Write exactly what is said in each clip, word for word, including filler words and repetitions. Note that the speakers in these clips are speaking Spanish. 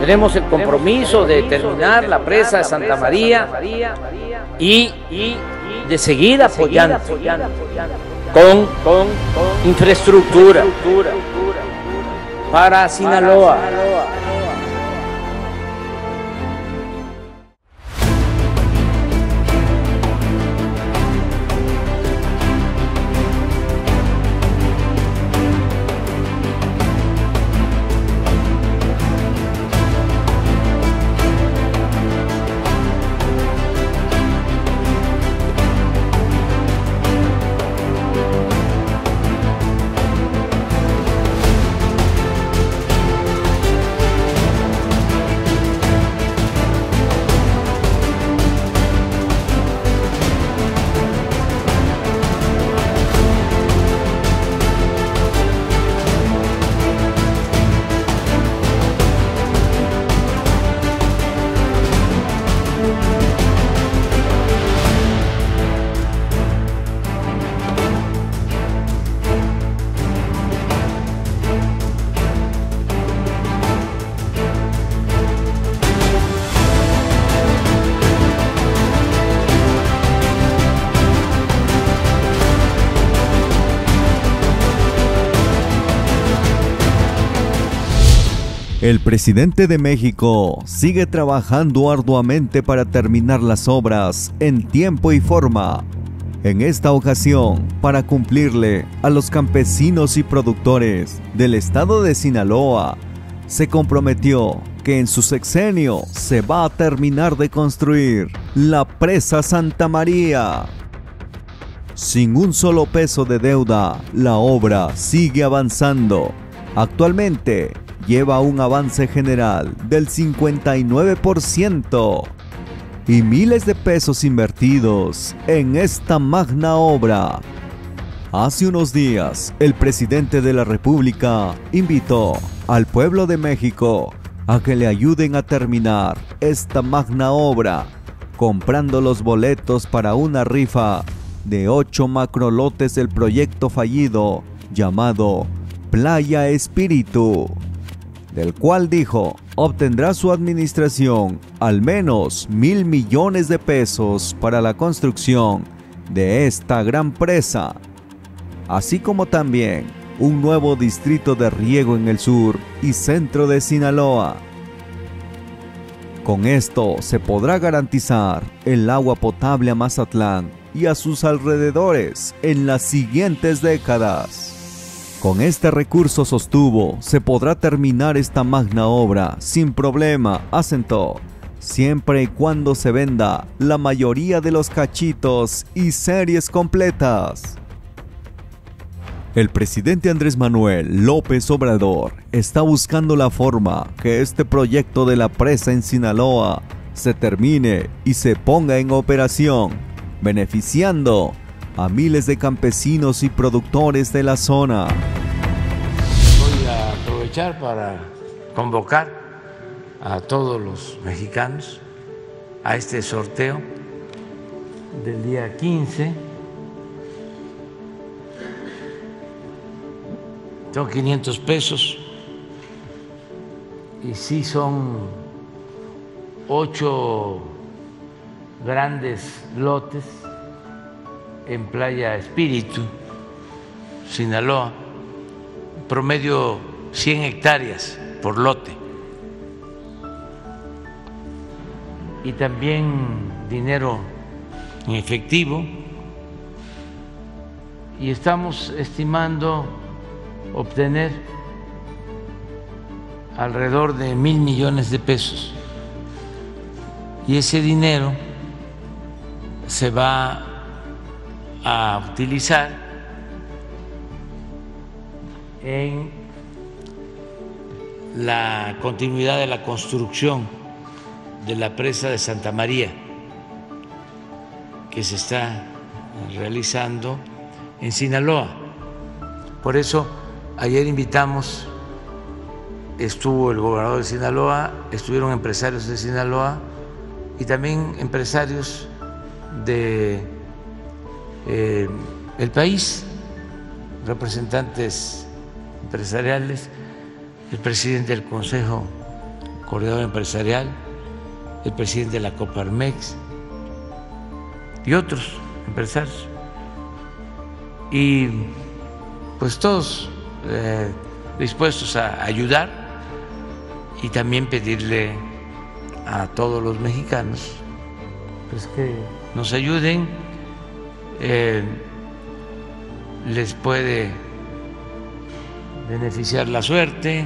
Tenemos el compromiso de terminar la presa de Santa María y de seguir apoyando con, con infraestructura para Sinaloa. El presidente de México sigue trabajando arduamente para terminar las obras en tiempo y forma. En esta ocasión, para cumplirle a los campesinos y productores del estado de Sinaloa, se comprometió que en su sexenio se va a terminar de construir la presa Santa María. Sin un solo peso de deuda, la obra sigue avanzando. Actualmente, lleva un avance general del cincuenta y nueve por ciento y miles de pesos invertidos en esta magna obra. Hace unos días, el presidente de la República invitó al pueblo de México a que le ayuden a terminar esta magna obra, comprando los boletos para una rifa de ocho macrolotes del proyecto fallido llamado Playa Espíritu, del cual dijo obtendrá su administración al menos mil millones de pesos para la construcción de esta gran presa, así como también un nuevo distrito de riego en el sur y centro de Sinaloa. Con esto se podrá garantizar el agua potable a Mazatlán y a sus alrededores en las siguientes décadas. Con este recurso, sostuvo, se podrá terminar esta magna obra sin problema, asentó, siempre y cuando se venda la mayoría de los cachitos y series completas. El presidente Andrés Manuel López Obrador está buscando la forma que este proyecto de la presa en Sinaloa se termine y se ponga en operación, beneficiando a miles de campesinos y productores de la zona. Voy a aprovechar para convocar a todos los mexicanos a este sorteo del día quince. Son quinientos pesos y sí son ocho grandes lotes en Playa Espíritu, Sinaloa, promedio cien hectáreas por lote. Y también dinero en efectivo. Y estamos estimando obtener alrededor de mil millones de pesos. Y ese dinero se va a utilizar en la continuidad de la construcción de la presa de Santa María, que se está realizando en Sinaloa. Por eso ayer invitamos, estuvo el gobernador de Sinaloa, estuvieron empresarios de Sinaloa y también empresarios de Eh, el país, representantes empresariales, el presidente del Consejo coordinador empresarial, el presidente de la Coparmex y otros empresarios. Y pues todos eh, dispuestos a ayudar y también pedirle a todos los mexicanos pues que nos ayuden. Eh, les puede beneficiar la suerte,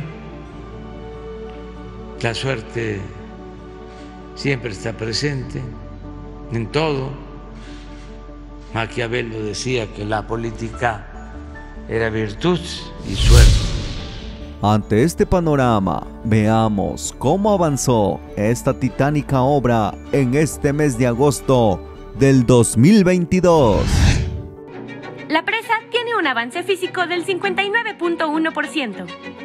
la suerte siempre está presente en todo. Maquiavelo decía que la política era virtud y suerte. Ante este panorama, veamos cómo avanzó esta titánica obra en este mes de agosto del dos mil veintidós. La presa tiene un avance físico del cincuenta y nueve punto uno por ciento.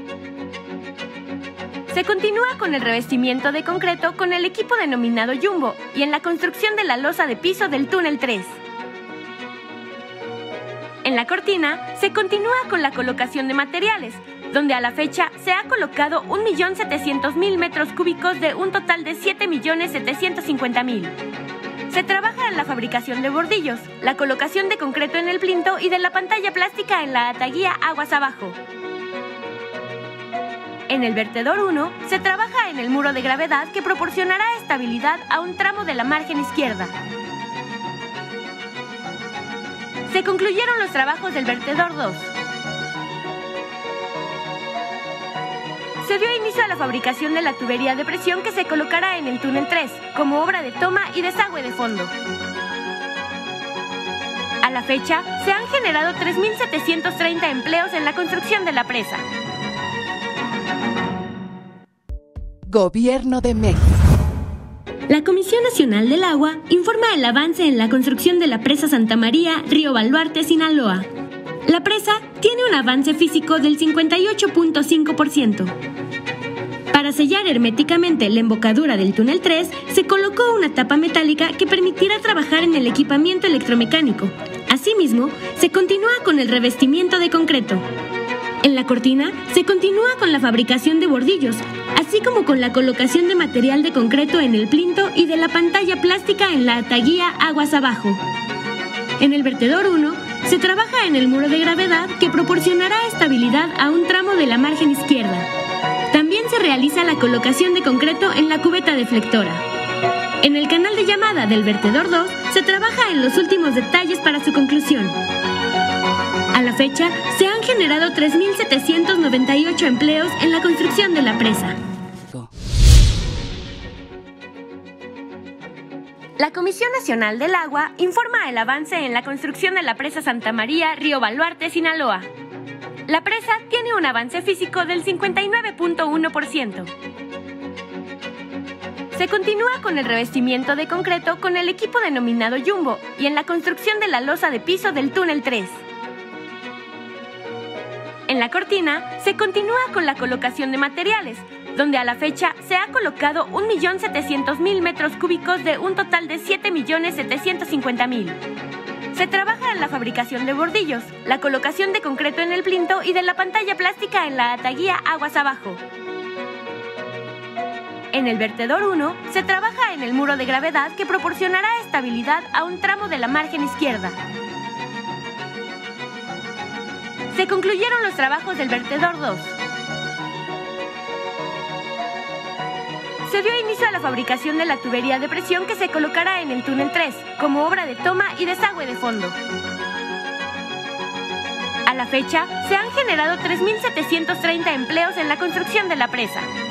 Se continúa con el revestimiento de concreto con el equipo denominado Jumbo y en la construcción de la losa de piso del túnel tres. En la cortina se continúa con la colocación de materiales, donde a la fecha se ha colocado un millón setecientos mil metros cúbicos de un total de siete millones setecientos cincuenta mil. Se trabaja en la fabricación de bordillos, la colocación de concreto en el plinto y de la pantalla plástica en la ataguía aguas abajo. En el vertedor uno se trabaja en el muro de gravedad que proporcionará estabilidad a un tramo de la margen izquierda. Se concluyeron los trabajos del vertedor dos. Se dio inicio a la fabricación de la tubería de presión que se colocará en el túnel tres, como obra de toma y desagüe de fondo. A la fecha, se han generado tres mil setecientos treinta empleos en la construcción de la presa. Gobierno de México. La Comisión Nacional del Agua informa el avance en la construcción de la presa Santa María, Río Baluarte, Sinaloa. La presa tiene un avance físico del cincuenta y ocho punto cinco por ciento. Para sellar herméticamente la embocadura del túnel tres, se colocó una tapa metálica que permitirá trabajar en el equipamiento electromecánico. Asimismo, se continúa con el revestimiento de concreto. En la cortina, se continúa con la fabricación de bordillos, así como con la colocación de material de concreto en el plinto y de la pantalla plástica en la ataguía aguas abajo. En el vertedor uno, se trabaja en el muro de gravedad que proporcionará estabilidad a un tramo de la margen izquierda. También se realiza la colocación de concreto en la cubeta deflectora. En el canal de llamada del vertedor dos se trabaja en los últimos detalles para su conclusión. A la fecha, se han generado tres mil setecientos noventa y ocho empleos en la construcción de la presa. La Comisión Nacional del Agua informa el avance en la construcción de la presa Santa María, Río Baluarte, Sinaloa. La presa tiene un avance físico del cincuenta y nueve punto uno por ciento. Se continúa con el revestimiento de concreto con el equipo denominado Jumbo y en la construcción de la losa de piso del túnel tres. En la cortina se continúa con la colocación de materiales, donde a la fecha se ha colocado un millón setecientos mil metros cúbicos de un total de siete millones setecientos cincuenta mil. Se trabaja en la fabricación de bordillos, la colocación de concreto en el plinto y de la pantalla plástica en la ataguía aguas abajo. En el vertedor uno se trabaja en el muro de gravedad que proporcionará estabilidad a un tramo de la margen izquierda. Se concluyeron los trabajos del vertedor dos. Se dio inicio a la fabricación de la tubería de presión que se colocará en el túnel tres, como obra de toma y desagüe de fondo. A la fecha, se han generado tres mil setecientos treinta empleos en la construcción de la presa.